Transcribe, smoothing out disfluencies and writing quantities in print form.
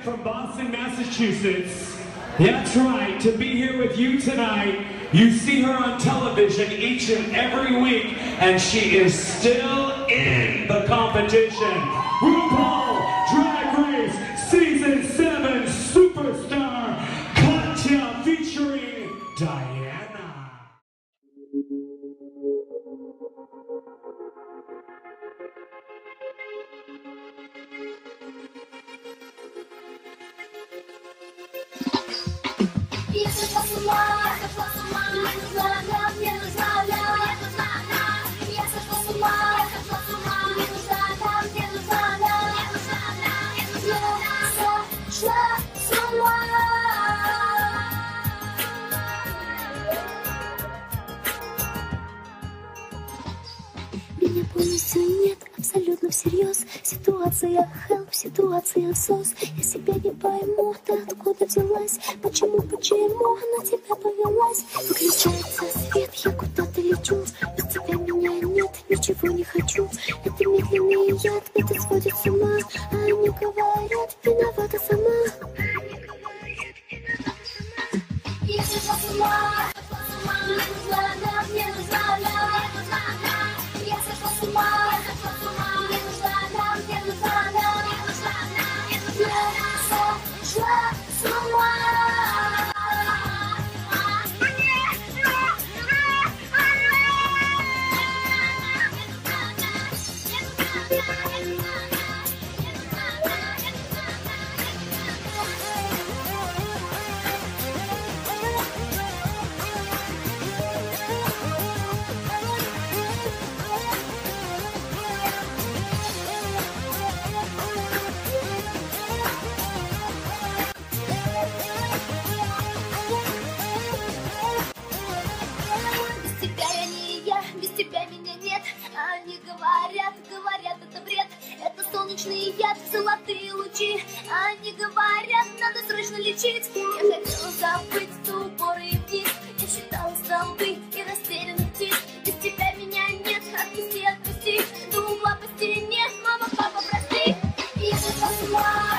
from Boston, Massachusetts. That's right, to be here with you tonight. You see her on television each and every week, and she is still in the competition. RuPaul Drag Race Season 7 Superstar Katya featuring Diana. Меня полностью нет, абсолютно всерьез. Ситуация help, ситуация сос. Я себя не пойму, ты откуда взялась? Почему на тебя повелась? Выключается свет, я куда-то лечу. Без тебя меня нет, ничего не хочу. Это медленный яд, это сводит с ума. А они говорят, виновата сама. Я сошла с ума. Мне нужна она, мне нужна она. Я сошла с ума. Мне нужна она, мне нужна она. Я сошла с ума. Говорят, это бред, это солнечный яд, золотые лучи. Они говорят, надо срочно лечить. Я хотела забыть упоры и вниз. Я считала столбы и растерянных птиц. Без тебя меня нет, отпусти, отпусти. До угла по стене, мама, папа, прости. Я сошла с ума.